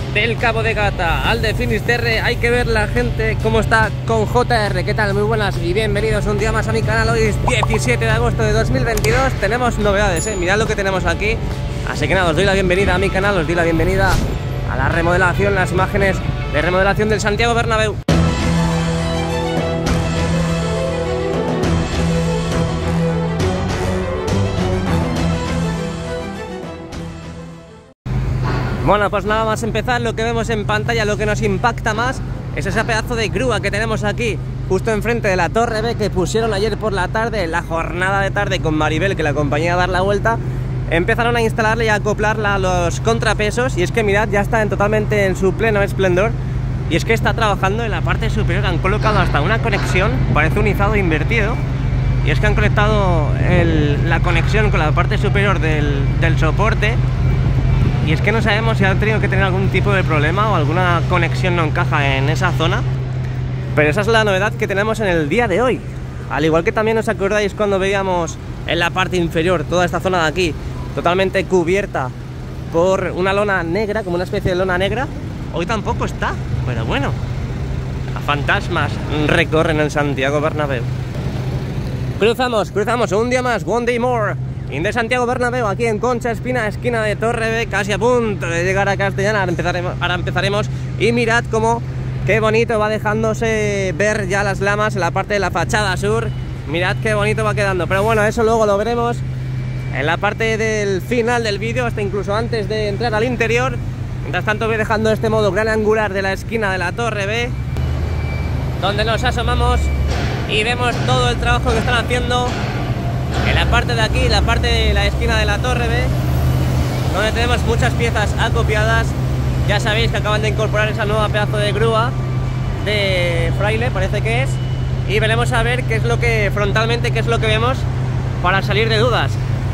del Cabo de Gata al de Finisterre. Hay que ver la gente cómo está con JR. ¿Qué tal? Muy buenas y bienvenidos un día más a mi canal. Hoy es 17 de agosto de 2022. Tenemos novedades, mirad lo que tenemos aquí. Así que nada, os doy la bienvenida a mi canal, os doy la bienvenida a la remodelación, las imágenes de remodelación del Santiago Bernabéu. Bueno, pues nada más empezar, lo que vemos en pantalla, lo que nos impacta más es ese pedazo de grúa que tenemos aquí, justo enfrente de la Torre B, que pusieron ayer por la tarde, en la jornada de tarde con Maribel, que la acompañé a dar la vuelta. Empezaron a instalarla y a acoplarla a los contrapesos, y es que mirad, ya está totalmente en su pleno esplendor. Y es que está trabajando en la parte superior, han colocado hasta una conexión, parece un izado invertido. Y es que han conectado la conexión con la parte superior del soporte. Y es que no sabemos si han tenido que tener algún tipo de problema o alguna conexión no encaja en esa zona. Pero esa es la novedad que tenemos en el día de hoy. Al igual que también os acordáis cuando veíamos en la parte inferior toda esta zona de aquí totalmente cubierta por una lona negra, como una especie de lona negra. Hoy tampoco está, pero bueno, a fantasmas recorren el Santiago Bernabéu. Cruzamos un día más, one day more in de Santiago Bernabéu, aquí en Concha Espina, esquina de Torre B, casi a punto de llegar a Castellana. Ahora empezaremos y mirad cómo, qué bonito va dejándose ver ya las lamas en la parte de la fachada sur. Mirad qué bonito va quedando, pero bueno, eso luego lo veremos en la parte del final del vídeo, hasta incluso antes de entrar al interior. Mientras tanto voy dejando este modo gran angular de la esquina de la Torre B, donde nos asomamos y vemos todo el trabajo que están haciendo en la parte de aquí, la parte de la esquina de la Torre B, donde tenemos muchas piezas acopiadas. Ya sabéis que acaban de incorporar esa nueva pedazo de grúa de Fraile, parece que es, y veremos a ver qué es lo que frontalmente, qué es lo que vemos para salir de dudas.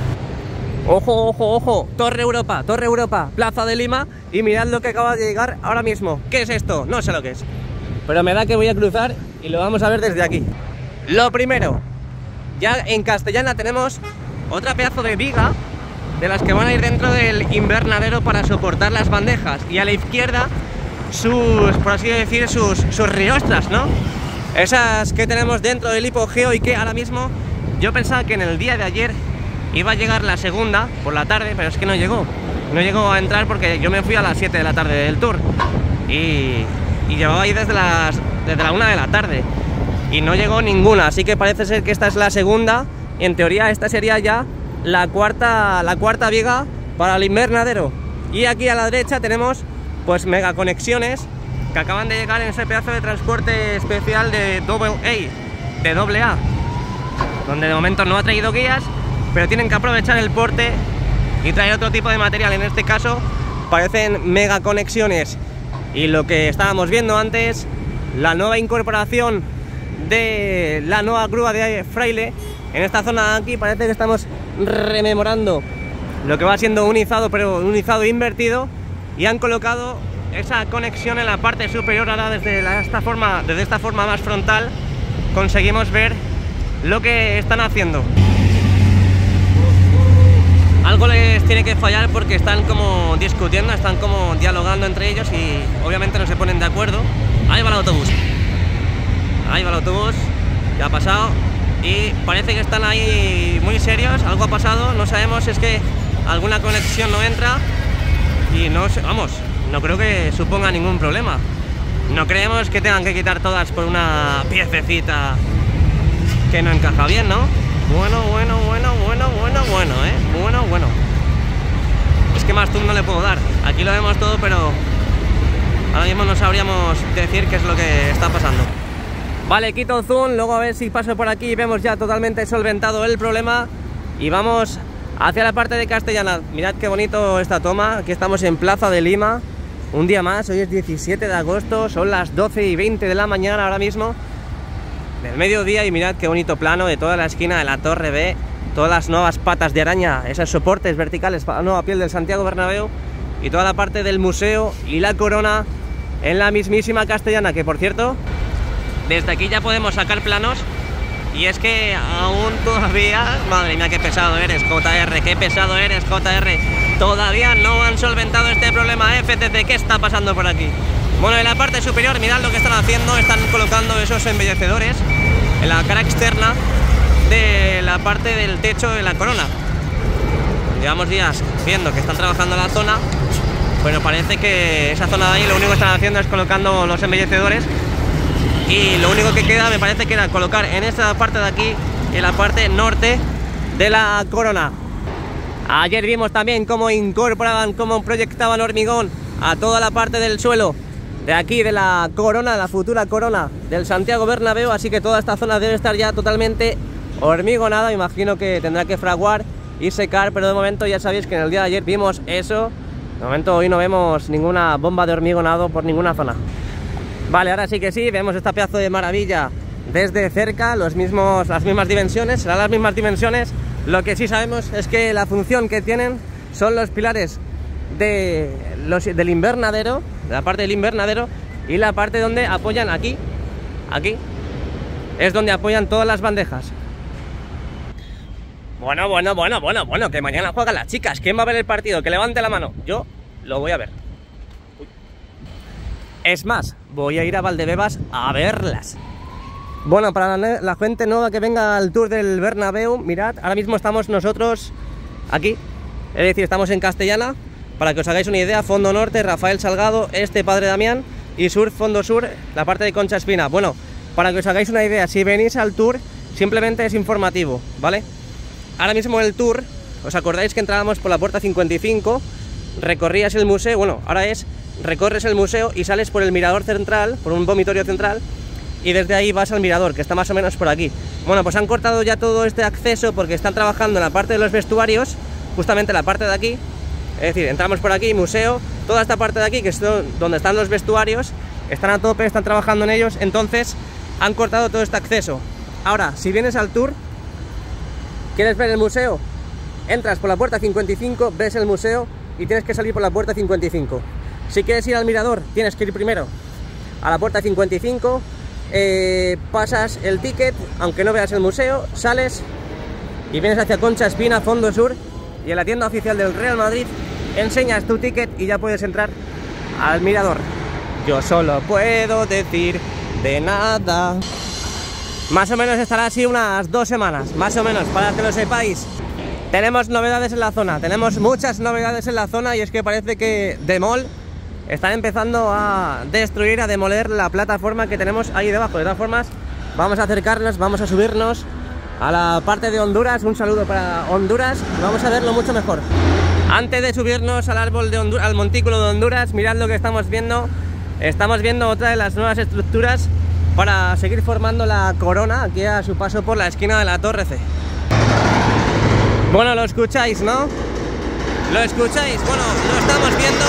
Ojo, ojo, ojo, Torre Europa, Plaza de Lima, y mirad lo que acaba de llegar ahora mismo. ¿Qué es esto? No sé lo que es, pero me da que voy a cruzar y lo vamos a ver desde aquí. Lo primero, ya en Castellana tenemos otra pedazo de viga de las que van a ir dentro del invernadero para soportar las bandejas, y a la izquierda sus, por así decir, sus riostras, ¿no? Esas que tenemos dentro del hipogeo, y que ahora mismo yo pensaba que en el día de ayer iba a llegar la segunda por la tarde, pero es que no llegó a entrar porque yo me fui a las 7 de la tarde del tour y llevaba ahí desde la 1 de la tarde y no llegó ninguna, así que parece ser que esta es la segunda, y en teoría esta sería ya la cuarta viga para el invernadero. Y aquí a la derecha tenemos pues mega conexiones que acaban de llegar en ese pedazo de transporte especial de AA, donde de momento no ha traído guías, pero tienen que aprovechar el porte y traer otro tipo de material. En este caso parecen mega conexiones. Y lo que estábamos viendo antes, la nueva incorporación de la nueva grúa de Fraile en esta zona de aquí, parece que estamos rememorando lo que va siendo un izado, pero un izado invertido, y han colocado esa conexión en la parte superior. Ahora desde esta forma más frontal conseguimos ver lo que están haciendo. Algo les tiene que fallar porque están como discutiendo, están como dialogando entre ellos y obviamente no se ponen de acuerdo. Ahí va el autobús, ya ha pasado, y parece que están ahí muy serios. Algo ha pasado, no sabemos si es que alguna conexión no entra y no sé, vamos, no creo que suponga ningún problema. No creemos que tengan que quitar todas por una piececita que no encaja bien, ¿no? Bueno. Es que más zoom no le puedo dar. Aquí lo vemos todo, pero ahora mismo no sabríamos decir qué es lo que está pasando. Vale, quito zoom, luego a ver si paso por aquí y vemos ya totalmente solventado el problema. Y vamos hacia la parte de Castellana. Mirad qué bonito esta toma. Aquí estamos en Plaza de Lima. Un día más, hoy es 17 de agosto, son las 12:20 de la mañana ahora mismo, del mediodía, y mirad qué bonito plano de toda la esquina de la Torre B, todas las nuevas patas de araña, esos soportes verticales para la nueva piel del Santiago Bernabéu, y toda la parte del museo y la corona en la mismísima Castellana, que por cierto, desde aquí ya podemos sacar planos Y es que aún todavía, madre mía, qué pesado eres, JR, qué pesado eres, JR. Todavía no han solventado este problema FCC. ¿Qué está pasando por aquí? Bueno, en la parte superior, mirad lo que están haciendo. Están colocando esos embellecedores en la cara externa de la parte del techo de la corona. Llevamos días viendo que están trabajando la zona. Bueno, parece que esa zona de ahí lo único que están haciendo es colocando los embellecedores. Y lo único que queda me parece que era colocar en esta parte de aquí, en la parte norte de la corona. Ayer vimos también cómo incorporaban, cómo proyectaban hormigón a toda la parte del suelo de aquí, de la corona, la futura corona del Santiago Bernabéu. Así que toda esta zona debe estar ya totalmente hormigonada. Imagino que tendrá que fraguar y secar, pero de momento ya sabéis que en el día de ayer vimos eso. De momento hoy no vemos ninguna bomba de hormigonado por ninguna zona. Vale, ahora sí que sí, vemos esta pedazo de maravilla desde cerca, las mismas dimensiones, serán las mismas dimensiones. Lo que sí sabemos es que la función que tienen son los pilares del invernadero, de la parte del invernadero, y la parte donde apoyan aquí es donde apoyan todas las bandejas. Bueno, que mañana juegan las chicas. ¿Quién va a ver el partido? Que levante la mano. Yo lo voy a ver. Es más, voy a ir a Valdebebas a verlas. Bueno, para la gente nueva que venga al tour del Bernabéu, mirad, ahora mismo estamos nosotros aquí, es decir, estamos en Castellana. Para que os hagáis una idea, fondo norte, Rafael Salgado, Padre Damián, y sur, fondo sur, la parte de Concha Espina. Bueno, para que os hagáis una idea, si venís al tour, simplemente es informativo, ¿vale? Ahora mismo el tour, ¿os acordáis que entrábamos por la puerta 55? Recorrías el museo, bueno, ahora recorres el museo y sales por el mirador central, por un vomitorio central, y desde ahí vas al mirador, que está más o menos por aquí. Bueno, pues han cortado ya todo este acceso porque están trabajando en la parte de los vestuarios, justamente la parte de aquí. Es decir, entramos por aquí, museo, toda esta parte de aquí, que es donde están los vestuarios, están a tope, están trabajando en ellos, entonces han cortado todo este acceso. Ahora, si vienes al tour, ¿quieres ver el museo? Entras por la puerta 55, ves el museo y tienes que salir por la puerta 55. Si quieres ir al mirador, tienes que ir primero a la puerta 55, pasas el ticket, aunque no veas el museo, sales y vienes hacia Concha Espina, fondo sur, y en la tienda oficial del Real Madrid enseñas tu ticket y ya puedes entrar al mirador. Yo solo puedo decir de nada. Más o menos estará así unas 2 semanas, más o menos, para que lo sepáis. Tenemos novedades en la zona, tenemos muchas novedades en la zona, y es que parece que Demol están empezando a destruir, a demoler la plataforma que tenemos ahí debajo. De todas formas, vamos a acercarnos, vamos a subirnos a la parte de Honduras. Un saludo para Honduras, vamos a verlo mucho mejor. Antes de subirnos al árbol de Honduras, al montículo de Honduras, mirad lo que estamos viendo. Estamos viendo otra de las nuevas estructuras para seguir formando la corona aquí a su paso por la esquina de la Torre C. Bueno, lo escucháis, ¿no? ¿Lo escucháis? Bueno, lo estamos viendo.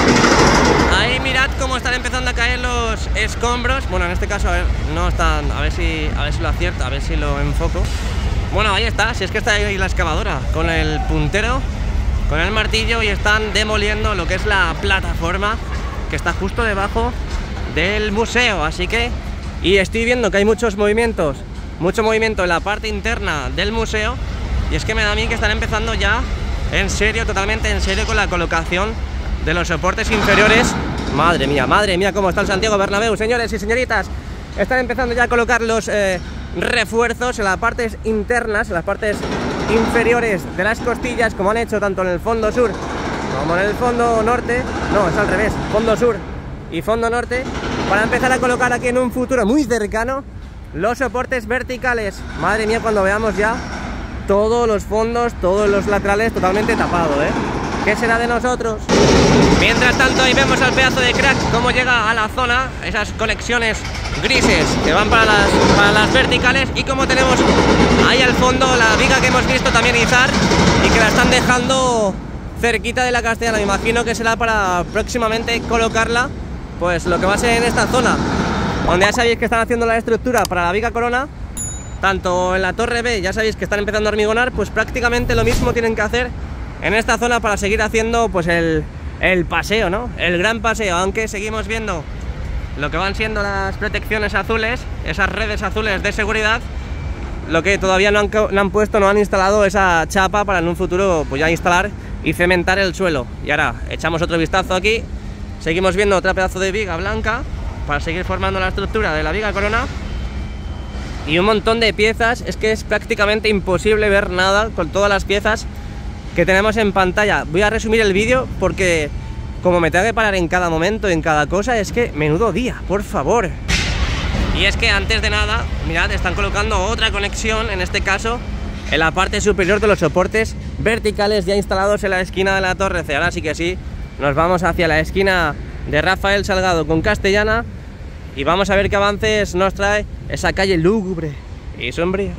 Ahí mirad cómo están empezando a caer los escombros. Bueno, en este caso, a ver, no están. A ver si lo acierto, a ver si lo enfoco. Bueno, ahí está, si es que está ahí la excavadora con el puntero, con el martillo, y están demoliendo lo que es la plataforma que está justo debajo del museo. Así que, y estoy viendo que hay mucho movimiento en la parte interna del museo, y es que me da a mí que están empezando ya en serio, totalmente en serio, con la colocación de los soportes inferiores. Madre mía, cómo está el Santiago Bernabéu, señores y señoritas. Están empezando ya a colocar los refuerzos en las partes internas, en las partes inferiores de las costillas, como han hecho tanto en el fondo sur como en el fondo norte. No, es al revés, fondo sur y fondo norte, para empezar a colocar aquí en un futuro muy cercano los soportes verticales. Madre mía, cuando veamos ya todos los fondos, todos los laterales totalmente tapados, ¿eh? ¿Qué será de nosotros? Mientras tanto, ahí vemos al pedazo de crack cómo llega a la zona, esas conexiones grises que van para las verticales, y como tenemos ahí al fondo la viga que hemos visto también izar y que la están dejando cerquita de la Castellana. Me imagino que será para próximamente colocarla, pues lo que va a ser en esta zona, donde ya sabéis que están haciendo la estructura para la viga corona. Tanto en la Torre B, ya sabéis que están empezando a hormigonar, pues prácticamente lo mismo tienen que hacer en esta zona para seguir haciendo pues el paseo, ¿no? El gran paseo, aunque seguimos viendo lo que van siendo las protecciones azules, esas redes azules de seguridad, lo que todavía no han puesto, no han instalado esa chapa para en un futuro pues ya instalar y cementar el suelo. Y ahora echamos otro vistazo aquí, seguimos viendo otra pedazo de viga blanca para seguir formando la estructura de la viga corona. Y un montón de piezas, es que es prácticamente imposible ver nada con todas las piezas que tenemos en pantalla. Voy a resumir el vídeo porque como me tengo que parar en cada momento, en cada cosa, es que menudo día, por favor. Y es que antes de nada, mirad, están colocando otra conexión, en este caso en la parte superior de los soportes verticales ya instalados en la esquina de la Torre C. Ahora sí que sí, nos vamos hacia la esquina de Rafael Salgado con Castellana y vamos a ver qué avances nos trae esa calle lúgubre y sombría.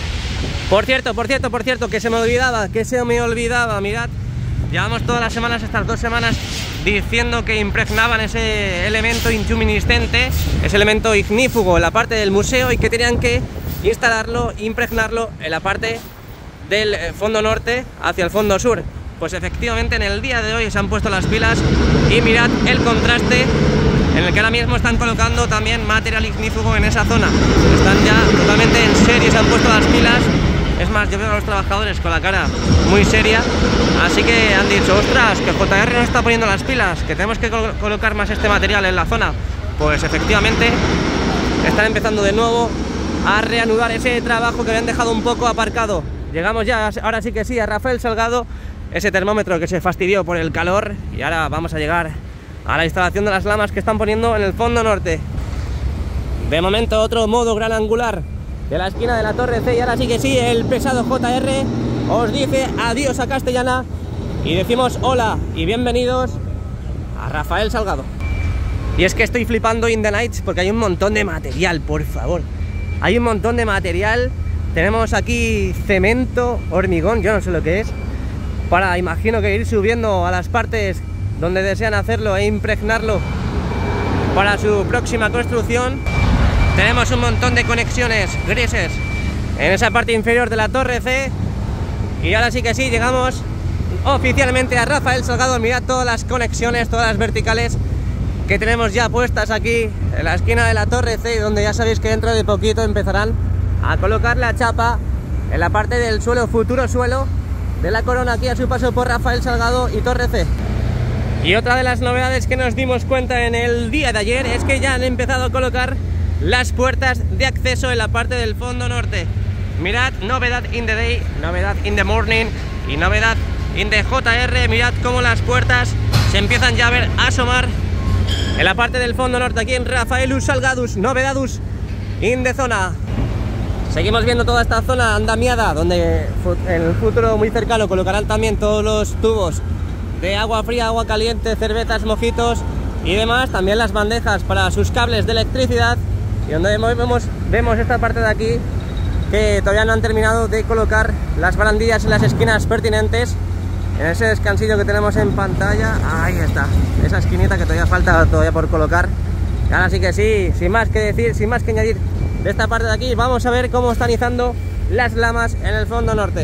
Por cierto, que se me olvidaba, mirad, llevamos todas las semanas, estas 2 semanas, diciendo que impregnaban ese elemento intuminiscente, ese elemento ignífugo en la parte del museo y que tenían que instalarlo, impregnarlo en la parte del fondo norte hacia el fondo sur. Pues efectivamente en el día de hoy se han puesto las pilas y mirad el contraste en el que ahora mismo están colocando también material ignífugo en esa zona. Están ya totalmente en serio, se han puesto las pilas. Es más, yo veo a los trabajadores con la cara muy seria, así que han dicho, ostras, que JR nos está poniendo las pilas, que tenemos que colocar más este material en la zona. Pues efectivamente están empezando de nuevo a reanudar ese trabajo que habían dejado un poco aparcado. Llegamos ya, ahora sí que sí, a Rafael Salgado, ese termómetro que se fastidió por el calor, y ahora vamos a llegar a la instalación de las lamas que están poniendo en el fondo norte. De momento otro modo gran angular de la esquina de la Torre C, y ahora sí que sí, el pesado JR os dice adiós a Castellana y decimos hola y bienvenidos a Rafael Salgado. Y es que estoy flipando in the nights porque hay un montón de material, por favor. Hay un montón de material. Tenemos aquí cemento, hormigón, yo no sé lo que es, para, imagino que ir subiendo a las partes donde desean hacerlo e impregnarlo para su próxima construcción. Tenemos un montón de conexiones grises en esa parte inferior de la Torre C. Y ahora sí que sí, llegamos oficialmente a Rafael Salgado. Mirad todas las conexiones, todas las verticales que tenemos ya puestas aquí en la esquina de la Torre C, donde ya sabéis que dentro de poquito empezarán a colocar la chapa en la parte del suelo, futuro suelo de la corona, aquí a su paso por Rafael Salgado y Torre C. Y otra de las novedades que nos dimos cuenta en el día de ayer es que ya han empezado a colocar las puertas de acceso en la parte del fondo norte. Mirad, novedad in the day, novedad in the morning y novedad in the JR. Mirad cómo las puertas se empiezan ya a ver asomar en la parte del fondo norte, aquí en Rafaelus Salgadus, novedadus in the zona. Seguimos viendo toda esta zona andamiada, donde en el futuro muy cercano colocarán también todos los tubos de agua fría, agua caliente, cervezas, mojitos y demás. También las bandejas para sus cables de electricidad. Y donde vemos esta parte de aquí, que todavía no han terminado de colocar las barandillas en las esquinas pertinentes. En ese descansillo que tenemos en pantalla, ahí está, esa esquinita que todavía falta por colocar. Y ahora sí que sí, sin más que decir, sin más que añadir de esta parte de aquí, vamos a ver cómo están izando las lamas en el fondo norte.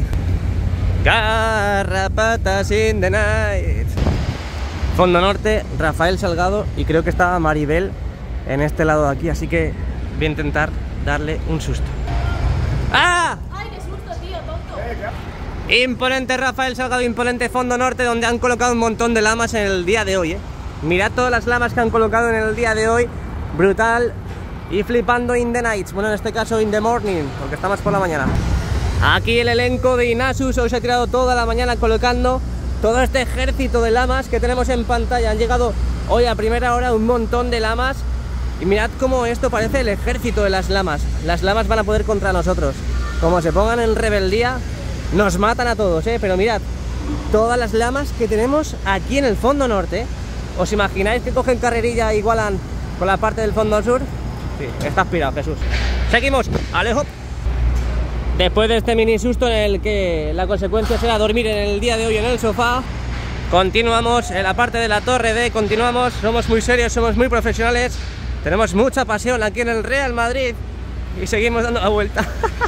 Garrapatas in the night. Fondo norte, Rafael Salgado, y creo que está Maribel en este lado de aquí, así que voy a intentar darle un susto. ¡Ah! ¡Ay, qué susto, tío, tonto! Imponente Rafael Salgado, imponente fondo norte, donde han colocado un montón de lamas en el día de hoy, Mirad todas las lamas que han colocado en el día de hoy, brutal. Y flipando in the nights, bueno, en este caso in the morning, porque estamos por la mañana. Aquí el elenco de Inasus hoy se ha tirado toda la mañana colocando todo este ejército de lamas que tenemos en pantalla. Han llegado hoy a primera hora un montón de lamas. Y mirad cómo esto parece el ejército de las lamas. Las lamas van a poder contra nosotros. Como se pongan en rebeldía, nos matan a todos, Pero mirad, todas las lamas que tenemos aquí en el fondo norte. ¿Os imagináis que cogen carrerilla e igualan con la parte del fondo sur? Sí, está aspirado, Jesús. Seguimos, alejo. Después de este mini susto en el que la consecuencia será dormir en el día de hoy en el sofá, continuamos en la parte de la Torre D, continuamos, somos muy serios, somos muy profesionales, tenemos mucha pasión aquí en el Real Madrid y seguimos dando la vuelta.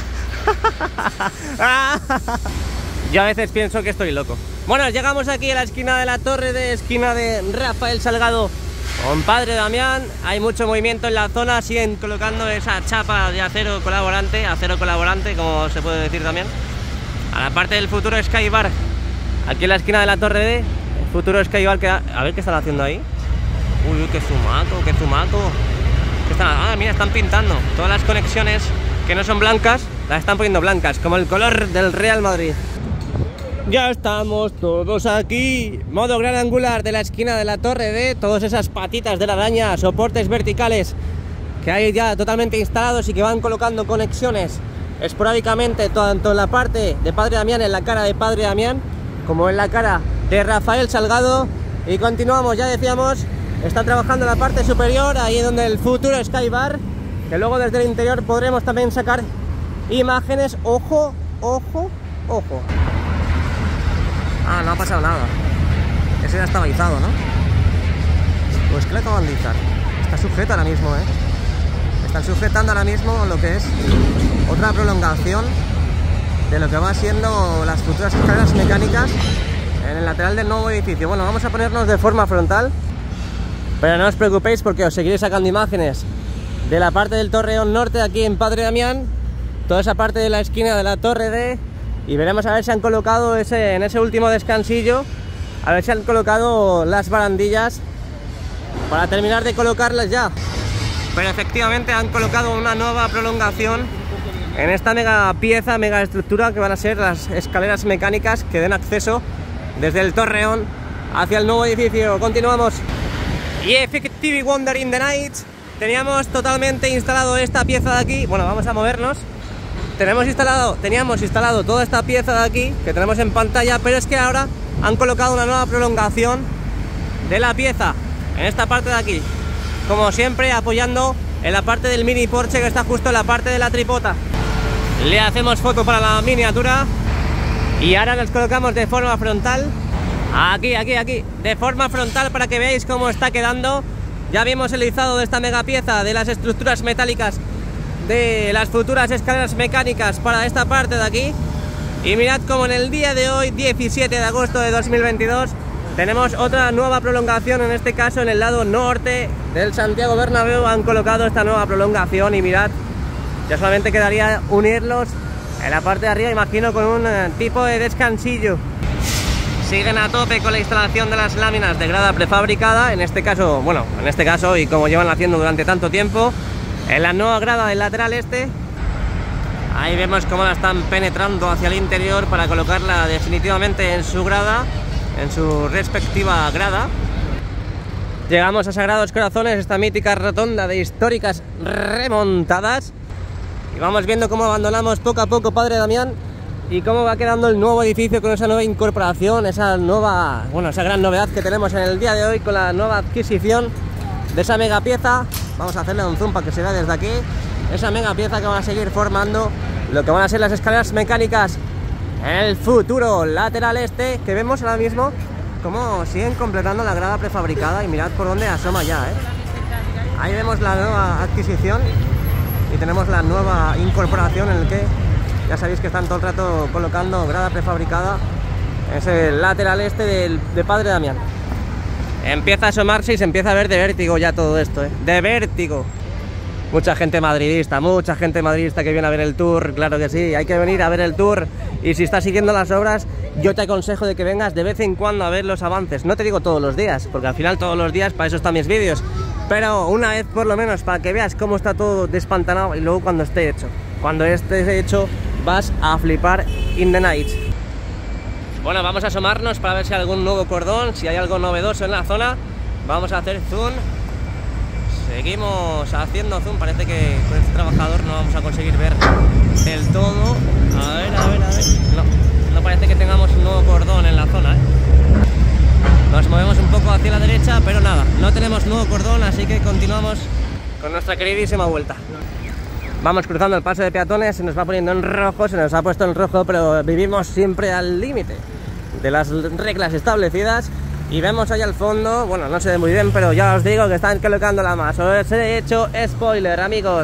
Yo a veces pienso que estoy loco. Bueno, llegamos aquí a la esquina de la Torre D, esquina de Rafael Salgado, Con Padre Damián hay mucho movimiento en la zona, siguen colocando esa chapa de acero colaborante como se puede decir también. A la parte del futuro Skybar, aquí en la esquina de la Torre D, el futuro Skybar que a ver qué están haciendo ahí. Uy, qué zumaco, qué zumaco. ¿Qué están? Ah, mira, están pintando todas las conexiones que no son blancas, las están poniendo blancas, como el color del Real Madrid. Ya estamos todos aquí, modo gran angular de la esquina de la Torre D, todas esas patitas de la araña, soportes verticales que hay ya totalmente instalados y que van colocando conexiones esporádicamente, tanto en la parte de Padre Damián, en la cara de Padre Damián, como en la cara de Rafael Salgado. Y continuamos, ya decíamos, está trabajando en la parte superior, ahí donde el futuro Skybar, que luego desde el interior podremos también sacar imágenes. Ojo, ojo, ojo. Ah, no ha pasado nada. Ese ya estaba izado, ¿no? Pues que le acaban de izar. Está sujeto ahora mismo, ¿eh? Están sujetando ahora mismo lo que es otra prolongación de lo que va siendo las futuras escaleras mecánicas en el lateral del nuevo edificio. Bueno, vamos a ponernos de forma frontal, pero no os preocupéis porque os seguiré sacando imágenes de la parte del Torreón Norte aquí en Padre Damián, toda esa parte de la esquina de la Torre D, y veremos a ver si han colocado en ese último descansillo, a ver si han colocado las barandillas para terminar de colocarlas ya. Pero efectivamente han colocado una nueva prolongación en esta mega pieza, mega estructura que van a ser las escaleras mecánicas que den acceso desde el Torreón hacia el nuevo edificio. Continuamos. Y Effective Wonder in the Night, teníamos totalmente instalado esta pieza de aquí. Bueno, vamos a movernos. Teníamos instalado toda esta pieza de aquí que tenemos en pantalla, pero es que ahora han colocado una nueva prolongación de la pieza en esta parte de aquí, como siempre apoyando en la parte del mini Porsche que está justo en la parte de la tripota. Le hacemos foto para la miniatura y ahora nos colocamos de forma frontal, aquí, de forma frontal, para que veáis cómo está quedando. Ya vimos el izado de esta mega pieza de las estructuras metálicas de las futuras escaleras mecánicas para esta parte de aquí, y mirad como en el día de hoy, 17 de agosto de 2022, tenemos otra nueva prolongación, en este caso en el lado norte del Santiago Bernabéu han colocado esta nueva prolongación, y mirad, ya solamente quedaría unirlos en la parte de arriba, imagino con un tipo de descansillo. Siguen a tope con la instalación de las láminas de grada prefabricada, en este caso y como llevan haciendo durante tanto tiempo, en la nueva grada del lateral este. Ahí vemos cómo la están penetrando hacia el interior para colocarla definitivamente en su grada, en su respectiva grada. Llegamos a Sagrados Corazones, esta mítica rotonda de históricas remontadas, y vamos viendo cómo abandonamos poco a poco Padre Damián y cómo va quedando el nuevo edificio con esa nueva incorporación, esa gran novedad que tenemos en el día de hoy con la nueva adquisición de esa mega pieza. Vamos a hacerle un zoom para que se vea desde aquí esa mega pieza que van a seguir formando lo que van a ser las escaleras mecánicas en el futuro lateral este, que vemos ahora mismo cómo siguen completando la grada prefabricada, y mirad por dónde asoma ya, ¿eh? Ahí vemos la nueva adquisición y tenemos la nueva incorporación en el que ya sabéis que están todo el rato colocando grada prefabricada en ese lateral este de Padre Damián. Empieza a asomarse y se empieza a ver de vértigo ya todo esto, ¿eh? De vértigo. Mucha gente madridista que viene a ver el tour, claro que sí, hay que venir a ver el tour. Y si estás siguiendo las obras, yo te aconsejo de que vengas de vez en cuando a ver los avances. No te digo todos los días, porque al final todos los días para eso están mis vídeos, pero una vez por lo menos, para que veas cómo está todo despantanado, y luego cuando esté hecho. Cuando esté hecho vas a flipar in the night. Bueno, vamos a asomarnos para ver si hay algún nuevo cordón, si hay algo novedoso en la zona. Vamos a hacer zoom. Seguimos haciendo zoom. Parece que con este trabajador no vamos a conseguir ver del todo. A ver. No parece que tengamos un nuevo cordón en la zona, ¿eh? Nos movemos un poco hacia la derecha, pero nada, no tenemos nuevo cordón, así que continuamos con nuestra queridísima vuelta. Vamos cruzando el paso de peatones, se nos va poniendo en rojo, se nos ha puesto en rojo, pero vivimos siempre al límite de las reglas establecidas. Y vemos ahí al fondo, bueno, no se ve muy bien, pero ya os digo que están colocándola más. Os he hecho spoiler, amigos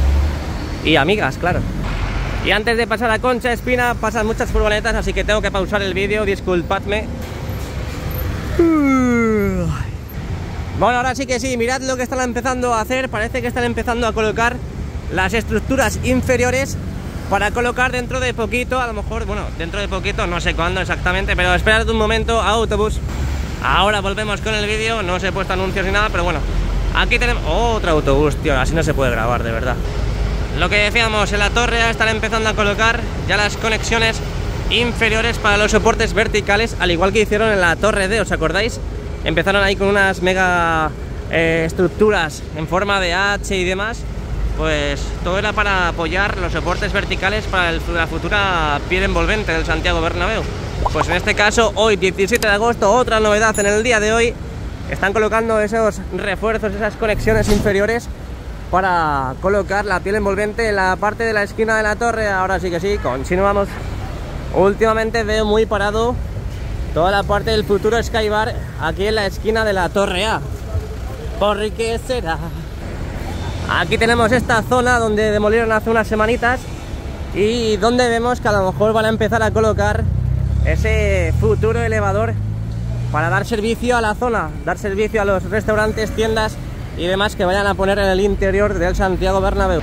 y amigas, claro. Y antes de pasar a Concha Espina pasan muchas furgonetas, así que tengo que pausar el vídeo, disculpadme. Bueno, ahora sí que sí, mirad lo que están empezando a hacer. Parece que están empezando a colocar las estructuras inferiores para colocar dentro de poquito, a lo mejor, bueno, dentro de poquito, no sé cuándo exactamente, pero esperad un momento, autobús. Ahora volvemos con el vídeo, no os he puesto anuncios ni nada, pero bueno, aquí tenemos otro autobús, tío, así no se puede grabar, de verdad. Lo que decíamos, en la torre ya están empezando a colocar ya las conexiones inferiores para los soportes verticales, al igual que hicieron en la torre D, ¿os acordáis? Empezaron ahí con unas mega estructuras en forma de H y demás. Pues todo era para apoyar los soportes verticales para la futura piel envolvente del Santiago Bernabéu. Pues en este caso, hoy 17 de agosto, otra novedad en el día de hoy. Están colocando esos refuerzos, esas conexiones inferiores para colocar la piel envolvente en la parte de la esquina de la torre. Ahora sí que sí, continuamos. Últimamente veo muy parado toda la parte del futuro Skybar aquí en la esquina de la torre A. ¿Por qué será? Aquí tenemos esta zona donde demolieron hace unas semanitas y donde vemos que a lo mejor van a empezar a colocar ese futuro elevador para dar servicio a la zona, dar servicio a los restaurantes, tiendas y demás que vayan a poner en el interior del Santiago Bernabéu.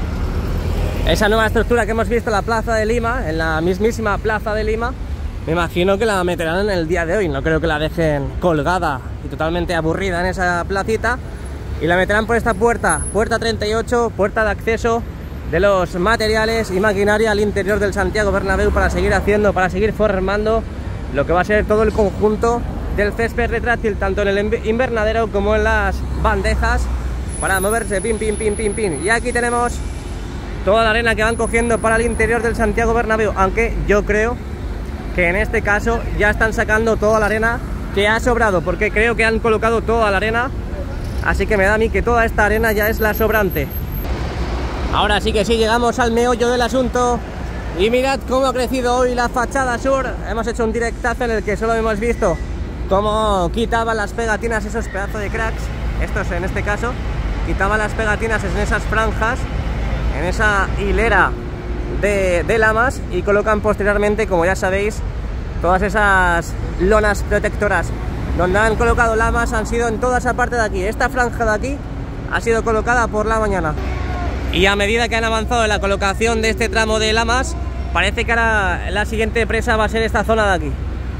Esa nueva estructura que hemos visto en la Plaza de Lima, en la mismísima Plaza de Lima, me imagino que la meterán en el día de hoy, no creo que la dejen colgada y totalmente aburrida en esa placita. Y la meterán por esta puerta, puerta 38, puerta de acceso de los materiales y maquinaria al interior del Santiago Bernabéu para seguir haciendo, para seguir formando lo que va a ser todo el conjunto del césped retráctil, tanto en el invernadero como en las bandejas, para moverse, pin, pin, pin, pin, pin. Y aquí tenemos toda la arena que van cogiendo para el interior del Santiago Bernabéu, aunque yo creo que en este caso ya están sacando toda la arena que ha sobrado, porque creo que han colocado toda la arena. Así que me da a mí que toda esta arena ya es la sobrante. Ahora sí que sí, llegamos al meollo del asunto. Y mirad cómo ha crecido hoy la fachada sur. Hemos hecho un directazo en el que solo hemos visto cómo quitaban las pegatinas esos pedazos de cracks. Estos en este caso, quitaban las pegatinas en esas franjas, en esa hilera de lamas, y colocan posteriormente, como ya sabéis, todas esas lonas protectoras. Donde han colocado lamas han sido en toda esa parte de aquí. Esta franja de aquí ha sido colocada por la mañana. Y a medida que han avanzado en la colocación de este tramo de lamas, parece que ahora la siguiente presa va a ser esta zona de aquí.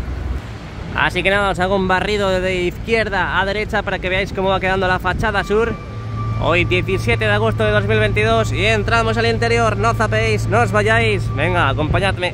Así que nada, os hago un barrido de izquierda a derecha para que veáis cómo va quedando la fachada sur. Hoy 17 de agosto de 2022 y entramos al interior. No zapéis, no os vayáis. Venga, acompañadme.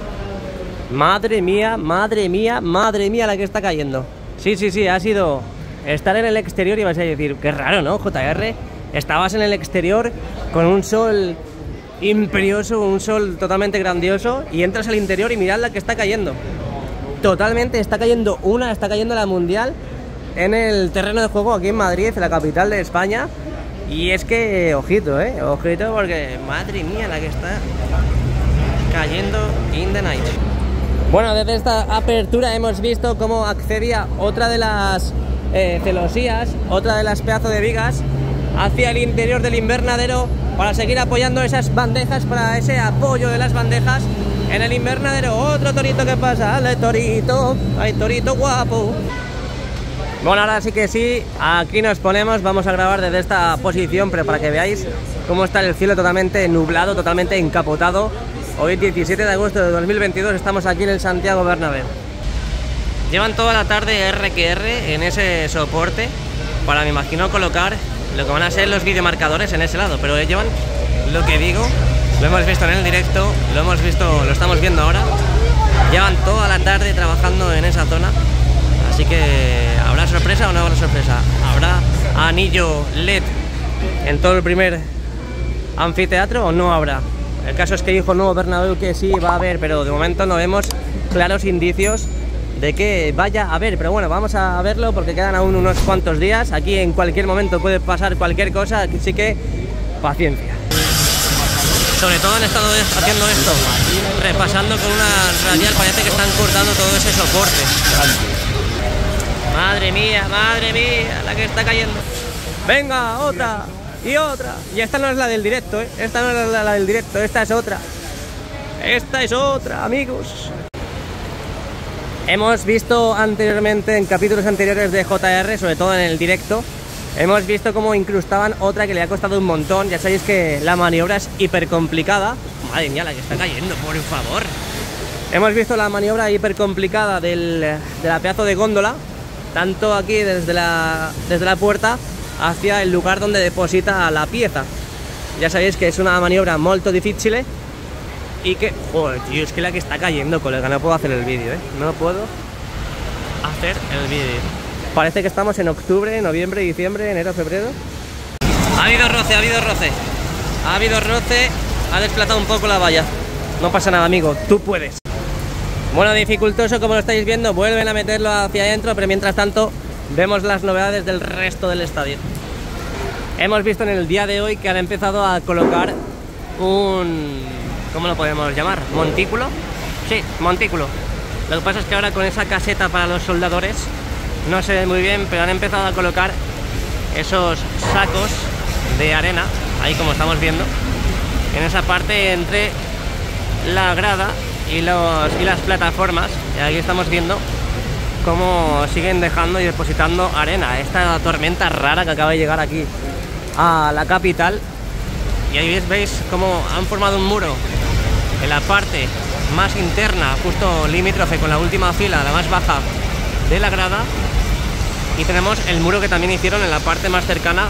Madre mía, madre mía, madre mía la que está cayendo. Sí, ha sido estar en el exterior y vais a decir, qué raro, ¿no, JR? Estabas en el exterior con un sol imperioso, un sol totalmente grandioso, y entras al interior y mirad la que está cayendo. Totalmente, está cayendo la Mundial en el terreno de juego aquí en Madrid, en la capital de España. Y es que, ojito, ojito, porque madre mía la que está cayendo in the night. Bueno, desde esta apertura hemos visto cómo accedía otra de las celosías, otra de las pedazos de vigas, hacia el interior del invernadero para seguir apoyando esas bandejas, para ese apoyo de las bandejas en el invernadero. Otro torito que pasa, ¡ale torito! ¡Ay, torito guapo! Bueno, ahora sí que sí, aquí nos ponemos, vamos a grabar desde esta posición, pero para que veáis cómo está el cielo totalmente nublado, totalmente encapotado. Hoy 17 de agosto de 2022 estamos aquí en el Santiago Bernabéu. Llevan toda la tarde R en ese soporte para, me imagino, colocar lo que van a ser los videomarcadores en ese lado, pero llevan, lo que digo, lo hemos visto en el directo, lo estamos viendo ahora, llevan toda la tarde trabajando en esa zona, así que ¿habrá sorpresa o no habrá sorpresa? ¿Habrá anillo LED en todo el primer anfiteatro o no habrá? El caso es que dijo Nuevo Bernabéu que sí va a haber, pero de momento no vemos claros indicios de que vaya a haber. Pero bueno, vamos a verlo porque quedan aún unos cuantos días. Aquí en cualquier momento puede pasar cualquier cosa, así que paciencia. Sobre todo han estado haciendo esto, repasando con una radial, parece que están cortando todo ese soporte. Madre mía, la que está cayendo. Venga, otra. Y otra. Y esta no es la del directo, ¿eh? Esta no es la del directo, esta es otra. Esta es otra, amigos. Hemos visto anteriormente, en capítulos anteriores de JR, sobre todo en el directo, hemos visto cómo incrustaban otra que le ha costado un montón. Ya sabéis que la maniobra es hiper complicada. Madre mía, la que está cayendo, por favor. Hemos visto la maniobra hiper complicada de la pedazo de góndola, tanto aquí desde la puerta hacia el lugar donde deposita la pieza. Ya sabéis que es una maniobra molto difficile y que... Joder, tío, es que la que está cayendo, colega. No puedo hacer el vídeo, no puedo hacer el vídeo. Parece que estamos en octubre, noviembre, diciembre, enero, febrero. Ha habido roce, ha habido roce. Ha habido roce, ha desplazado un poco la valla. No pasa nada, amigo, tú puedes. Bueno, dificultoso como lo estáis viendo, vuelven a meterlo hacia adentro, pero mientras tanto vemos las novedades del resto del estadio. Hemos visto en el día de hoy que han empezado a colocar un... ¿cómo lo podemos llamar? ¿Montículo? Sí, montículo. Lo que pasa es que ahora con esa caseta para los soldadores no se ve muy bien, pero han empezado a colocar esos sacos de arena, ahí como estamos viendo, en esa parte entre la grada y las plataformas. Y aquí estamos viendo cómo siguen dejando y depositando arena. Esta tormenta rara que acaba de llegar aquí a la capital. Y ahí veis cómo han formado un muro en la parte más interna, justo limítrofe con la última fila, la más baja de la grada. Y tenemos el muro que también hicieron en la parte más cercana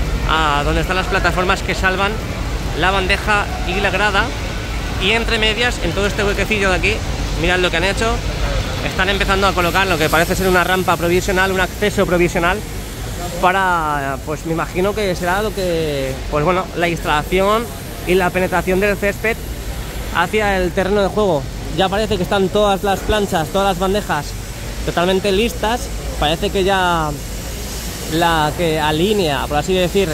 a donde están las plataformas que salvan la bandeja y la grada. Y entre medias, en todo este huequecillo de aquí, mirad lo que han hecho. Están empezando a colocar lo que parece ser una rampa provisional, un acceso provisional para, pues me imagino que será lo que, pues bueno, la instalación y la penetración del césped hacia el terreno de juego. Ya parece que están todas las planchas, todas las bandejas totalmente listas. Parece que ya la que alinea, por así decir,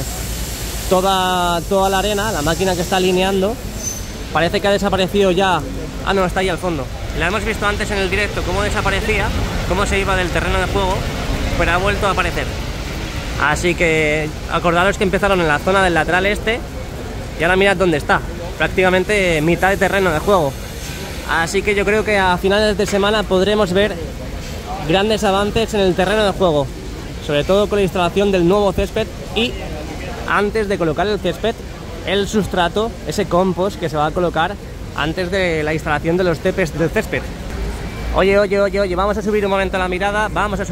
toda la arena, la máquina que está alineando, parece que ha desaparecido ya. Ah, no, está ahí al fondo. La hemos visto antes en el directo cómo desaparecía, cómo se iba del terreno de juego, pero ha vuelto a aparecer. Así que acordaros que empezaron en la zona del lateral este y ahora mirad dónde está, prácticamente mitad de terreno de juego. Así que yo creo que a finales de semana podremos ver grandes avances en el terreno de juego, sobre todo con la instalación del nuevo césped y antes de colocar el césped, el sustrato, ese compost que se va a colocar antes de la instalación de los tepes del césped. Oye, vamos a subir un momento la mirada,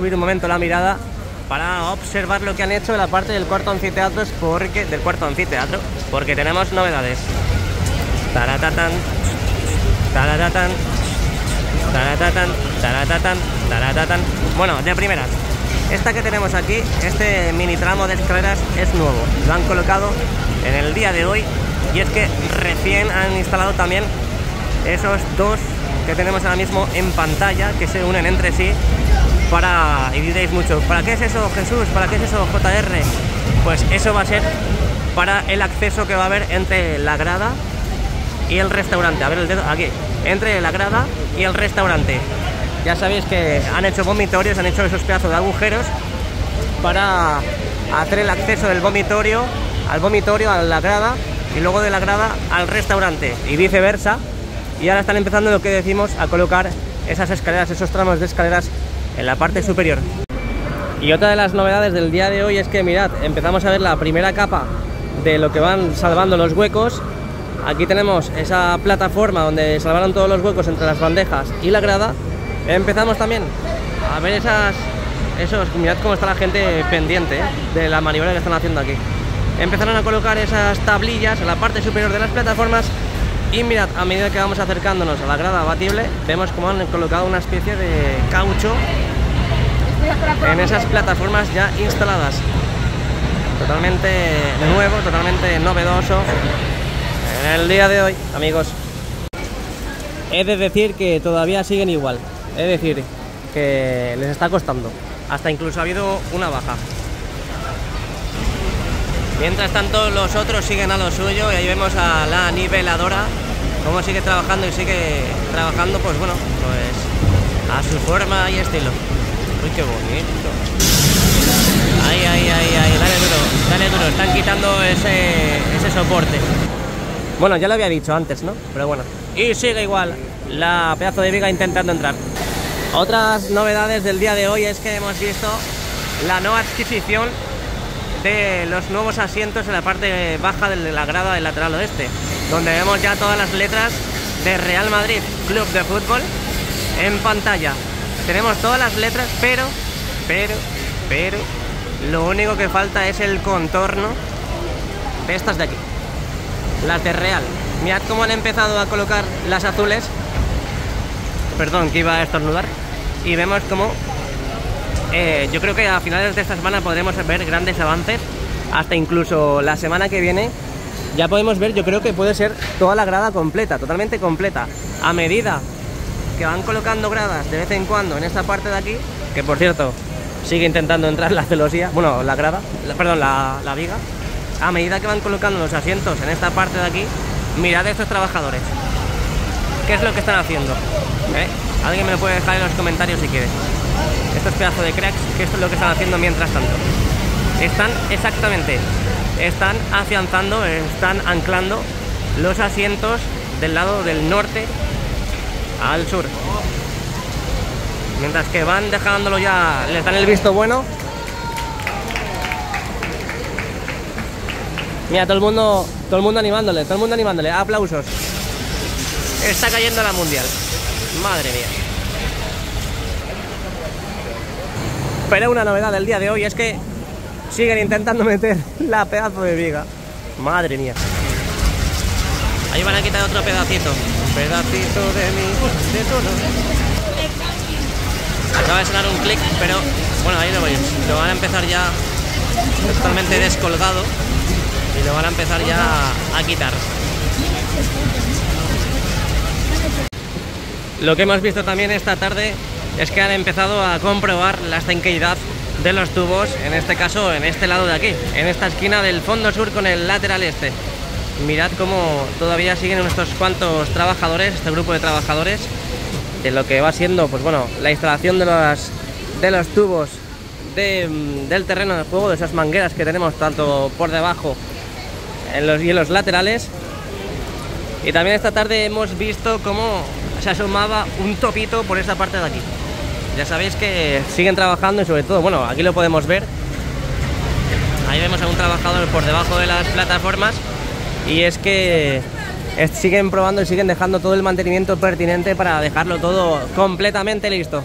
para observar lo que han hecho en la parte del cuarto anfiteatro, porque tenemos novedades. Taratatan, taratatan, taratatan, taratatan, taratatan. Bueno, de primeras, esta que tenemos aquí, este mini tramo de escaleras es nuevo, lo han colocado en el día de hoy, y es que recién han instalado también esos dos que tenemos ahora mismo en pantalla, que se unen entre sí para... Y diréis mucho, ¿para qué es eso, Jesús? ¿Para qué es eso, JR? Pues eso va a ser para el acceso que va a haber entre la grada y el restaurante. A ver el dedo, aquí, entre la grada y el restaurante. Ya sabéis que han hecho vomitorios, han hecho esos pedazos de agujeros para hacer el acceso del vomitorio al vomitorio, a la grada, y luego de la grada al restaurante y viceversa. Y ahora están empezando, lo que decimos, a colocar esas escaleras, esos tramos de escaleras en la parte superior. Y otra de las novedades del día de hoy es que mirad, empezamos a ver la primera capa de lo que van salvando los huecos. Aquí tenemos esa plataforma donde salvaron todos los huecos entre las bandejas y la grada. Empezamos también a ver mirad cómo está la gente pendiente de la maniobra que están haciendo aquí. Empezaron a colocar esas tablillas en la parte superior de las plataformas. Y mirad, a medida que vamos acercándonos a la grada abatible, vemos cómo han colocado una especie de caucho en esas plataformas ya instaladas. Totalmente nuevo, totalmente novedoso en el día de hoy, amigos. He de decir que todavía siguen igual. Es decir, que les está costando. Hasta incluso ha habido una baja. Mientras tanto, los otros siguen a lo suyo, y ahí vemos a la niveladora cómo sigue trabajando, y sigue trabajando, pues bueno, pues a su forma y estilo. Uy, qué bonito. Ahí, dale duro, están quitando ese soporte. Bueno, ya lo había dicho antes, ¿no? Pero bueno. Y sigue igual la pedazo de viga intentando entrar. Otras novedades del día de hoy es que hemos visto la nueva adquisición de los nuevos asientos en la parte baja de la grada del lateral oeste, donde vemos ya todas las letras de Real Madrid Club de Fútbol en pantalla. Tenemos todas las letras, pero lo único que falta es el contorno de estas de aquí, las de Real. Mirad cómo han empezado a colocar las azules, perdón, que iba a estornudar, y vemos cómo yo creo que a finales de esta semana podremos ver grandes avances, hasta incluso la semana que viene ya podemos ver, yo creo que puede ser toda la grada completa, totalmente completa, a medida que van colocando gradas de vez en cuando en esta parte de aquí, que por cierto sigue intentando entrar la celosía, bueno, la grada, perdón, la viga. A medida que van colocando los asientos en esta parte de aquí, mirad a estos trabajadores, ¿qué es lo que están haciendo? Alguien me lo puede dejar en los comentarios si quiere. Estos pedazos de cracks, que esto es lo que están haciendo mientras tanto. Están afianzando, están anclando los asientos del lado del norte al sur. Mientras que van dejándolo ya, les dan el visto bueno. Mira, todo el mundo animándole, aplausos. Está cayendo la mundial. Madre mía. Pero una novedad del día de hoy es que siguen intentando meter la pedazo de viga. Madre mía. Ahí van a quitar otro pedacito. Pedacito de mi tesoro. Acaba de sonar un clic, pero bueno, ahí lo veis. Lo van a empezar ya totalmente descolgado y lo van a empezar ya a quitar. Lo que hemos visto también esta tarde es que han empezado a comprobar la estanqueidad de los tubos, en este caso en este lado de aquí, en esta esquina del fondo sur con el lateral este. Mirad cómo todavía siguen unos cuantos trabajadores, este grupo de trabajadores, de lo que va siendo, pues bueno, la instalación de los tubos del terreno de juego, de esas mangueras que tenemos tanto por debajo y en los laterales. Y también esta tarde hemos visto cómo se asomaba un topito por esta parte de aquí. Ya sabéis que siguen trabajando y sobre todo, bueno, aquí lo podemos ver. Ahí vemos a un trabajador por debajo de las plataformas y es que siguen probando y siguen dejando todo el mantenimiento pertinente para dejarlo todo completamente listo.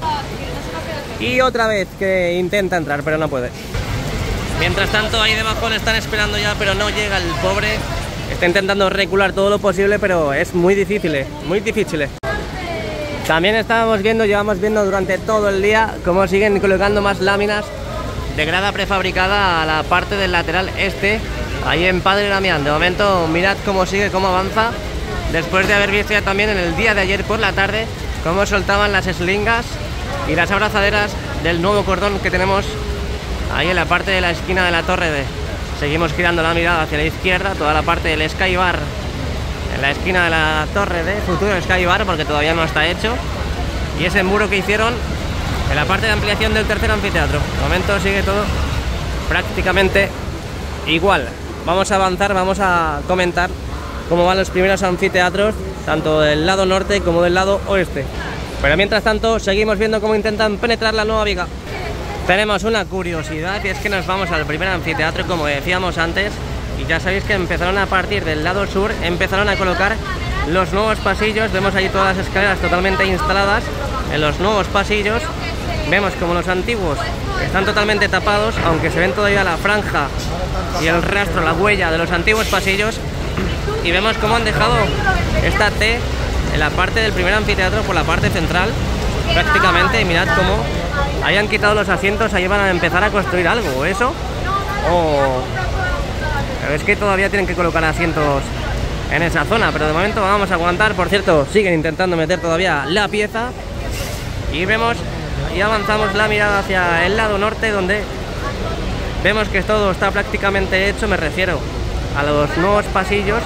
Y otra vez que intenta entrar, pero no puede. Mientras tanto, ahí debajo le están esperando ya, pero no llega el pobre. Está intentando recular todo lo posible, pero es muy difícil, muy difícil. También llevamos viendo durante todo el día cómo siguen colocando más láminas de grada prefabricada a la parte del lateral este, ahí en Padre Damián. De momento mirad cómo sigue, cómo avanza, después de haber visto ya también en el día de ayer por la tarde cómo soltaban las eslingas y las abrazaderas del nuevo cordón que tenemos ahí en la parte de la esquina de la torre D. Seguimos girando la mirada hacia la izquierda, toda la parte del Sky Bar en la esquina de la torre de futuro Sky Bar, porque todavía no está hecho, y ese muro que hicieron en la parte de ampliación del tercer anfiteatro. De momento sigue todo prácticamente igual. Vamos a avanzar, vamos a comentar cómo van los primeros anfiteatros, tanto del lado norte como del lado oeste. Pero mientras tanto seguimos viendo cómo intentan penetrar la nueva viga. Tenemos una curiosidad y es que nos vamos al primer anfiteatro, como decíamos antes, y ya sabéis que empezaron a partir del lado sur, empezaron a colocar los nuevos pasillos. Vemos ahí todas las escaleras totalmente instaladas en los nuevos pasillos. Vemos como los antiguos están totalmente tapados, aunque se ven todavía la franja y el rastro, la huella de los antiguos pasillos. Y vemos cómo han dejado esta T en la parte del primer anfiteatro por la parte central prácticamente. Y mirad cómo ahí han quitado los asientos, ahí van a empezar a construir algo, eso, o es que todavía tienen que colocar asientos en esa zona, pero de momento vamos a aguantar. Por cierto, siguen intentando meter todavía la pieza y vemos y avanzamos la mirada hacia el lado norte, donde vemos que todo está prácticamente hecho. Me refiero a los nuevos pasillos,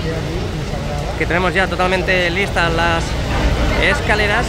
que tenemos ya totalmente listas las escaleras.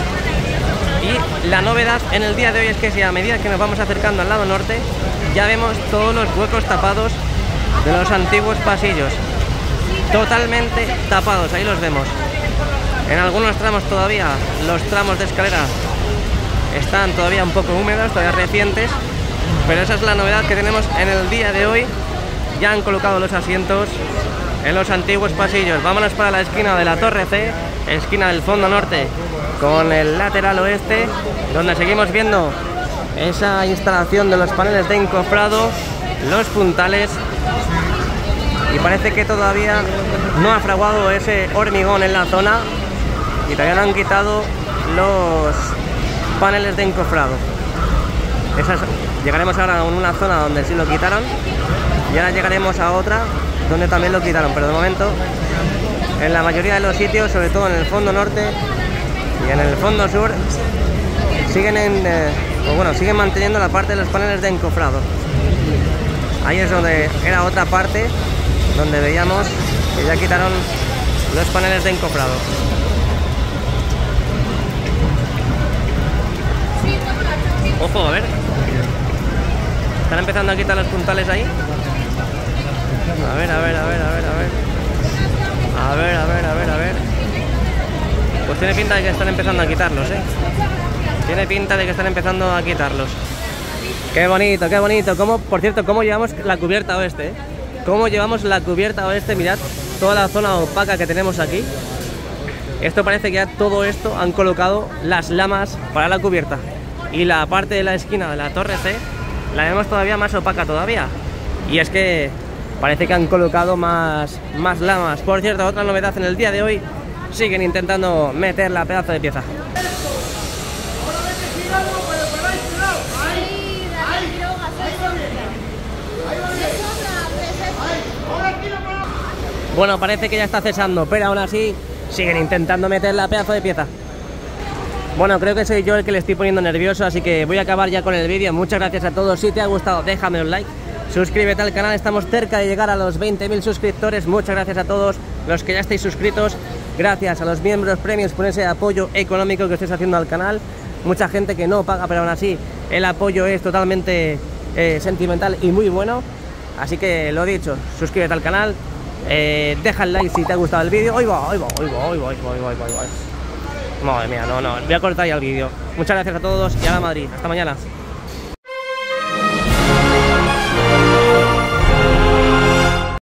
Y la novedad en el día de hoy es que si a medida que nos vamos acercando al lado norte, ya vemos todos los huecos tapados de los antiguos pasillos, totalmente tapados, ahí los vemos. En algunos tramos todavía los tramos de escalera están todavía un poco húmedos, todavía recientes, pero esa es la novedad que tenemos en el día de hoy. Ya han colocado los asientos en los antiguos pasillos. Vámonos para la esquina de la Torre C, esquina del fondo norte con el lateral oeste, donde seguimos viendo esa instalación de los paneles de encofrado, los puntales, y parece que todavía no ha fraguado ese hormigón en la zona y todavía no han quitado los paneles de encofrado. Llegaremos ahora a una zona donde sí lo quitaron y ahora llegaremos a otra donde también lo quitaron, pero de momento en la mayoría de los sitios, sobre todo en el fondo norte y en el fondo sur, siguen manteniendo la parte de los paneles de encofrado. Ahí es donde era otra parte donde veíamos que ya quitaron los paneles de encofrado. Ojo, a ver. Están empezando a quitar los puntales ahí. A ver. A ver. Pues tiene pinta de que están empezando a quitarlos, Tiene pinta de que están empezando a quitarlos. Qué bonito, qué bonito. Por cierto, cómo llevamos la cubierta oeste, Cómo llevamos la cubierta oeste. Mirad toda la zona opaca que tenemos aquí. Esto parece que ya todo esto han colocado las lamas para la cubierta. Y la parte de la esquina de la Torre C la vemos todavía más opaca todavía. Y es que parece que han colocado más lamas. Por cierto, otra novedad en el día de hoy: siguen intentando meter la pedazo de pieza. Bueno, parece que ya está cesando, pero aún así siguen intentando meter la pedazo de pieza. Bueno, creo que soy yo el que le estoy poniendo nervioso, así que voy a acabar ya con el vídeo. Muchas gracias a todos. Si te ha gustado, déjame un like, suscríbete al canal. Estamos cerca de llegar a los 20.000 suscriptores. Muchas gracias a todos los que ya estáis suscritos. Gracias a los miembros premios por ese apoyo económico que estáis haciendo al canal. Mucha gente que no paga, pero aún así el apoyo es totalmente sentimental y muy bueno. Así que lo dicho, suscríbete al canal, deja el like si te ha gustado el vídeo. Madre mía, no, voy a cortar ya el vídeo. Muchas gracias a todos y a la Madrid. Hasta mañana.